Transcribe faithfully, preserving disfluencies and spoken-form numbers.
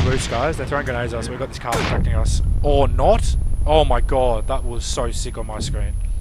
full boost, guys. They're throwing grenades at us. We've got this car protecting us. Or not. Oh my god, that was so sick on my screen.